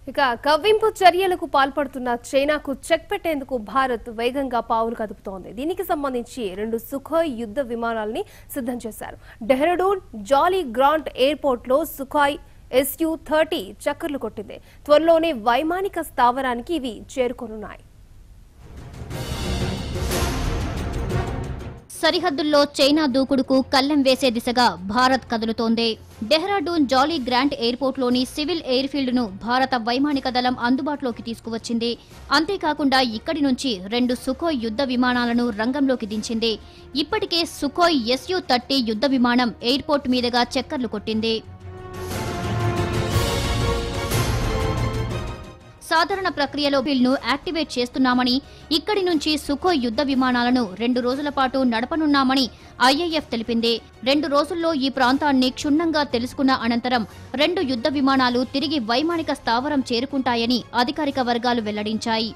ఇక కవ్వింపు చర్యలకు పాల్పడుతున్న చైనాకు చెక్ పెట్టేందుకు భారత్ వేగంగా పావులు కదుపుతోంది. దీనికి సంబంధించి 2 సుఖోయ్ యుద్ధ విమానాలని సిద్ధం చేశారు. డెహ్రాడూన్ జాలీ గ్రాంట్ ఎయిర్పోర్ట్ లో సుఖోయ్ Su-30 చక్కర్లు కొట్టింది. త్వరలోనే వైమానిక స్థావరానికి ఇవి చేరుకోనున్నాయి. సరిహద్దుల్లో చైనా దూకుడుకు కళ్లెం వేసే దిశగా భారత్ కదులుతోంది. డెహ్రాడూన్ జాలీ గ్రాంట్ ఎయిర్పోర్ట్లోని సివిల్ ఎయిర్ఫీల్డ్ ను భారత వైమానిక దళం అందుబాటులోకి తీసుకువచ్చింది. అంతేకాకుండా ఇక్కడి నుంచి 2 సుఖోయ్ యుద్ధ విమానాలను రంగంలోకి దించింది. ఇప్పటికే సుఖోయ్ Su-30 యుద్ధ విమానం ఎయిర్పోర్ట్ మీదుగా చక్కర్లు కొట్టింది. సాధారణ ప్రక్రియలో బిల్ను యాక్టివేట్ చేస్తున్నామని, ఇక్కడి నుంచి సుఖోయ్ యుద్ధ విమానాలను 2 రోజుల పాటు నడపనున్నామని ఐఏఎఫ్ తెలిపింది. 2 రోజుల్లో ఈ ప్రాంతాన్ని క్షుణ్ణంగా తెలుసుకున్న అనంతరం 2 యుద్ధ విమానాలు తిరిగి వైమానిక స్థావరం చేరుకుంటాయని అధికారిక వర్గాలు వెల్లడించాయి.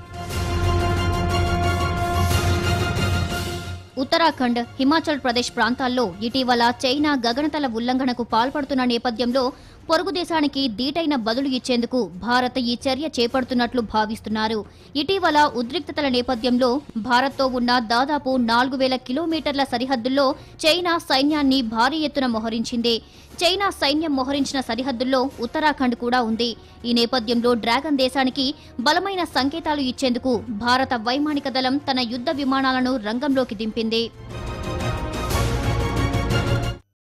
ఉత్తరాఖండ్, హిమాచల్ ప్రదేశ్ ప్రాంతాల్లో ఇటీవల చైనా గగనతల ఉల్లంఘనకు పాల్పడుతున్న నేపథ్యంలో పొరుగు దేశానికి దీటైన బదులు ఇచ్చేందుకు భారత్ ఈ చర్య చేపడుతున్నట్లు భావిస్తున్నారు. ఇటీవల ఉద్రిక్తతల నేపథ్యంలో భారత్తో ఉన్న దాదాపు 4000 కిలోమీటర్ల సరిహద్దుల్లో చైనా సైన్యాన్ని భారీ ఎత్తున మోహరించింది. చైనా సైన్యం మోహరించిన సరిహద్దుల్లో ఉత్తరాఖండ్ కూడా ఉంది. ఈ నేపథ్యంలో డ్రాగన్ దేశానికి బలమైన సంకేతాలు ఇచ్చేందుకు భారత వైమానిక దళం తన యుద్ధ విమానాలను రంగంలోకి దింపింది.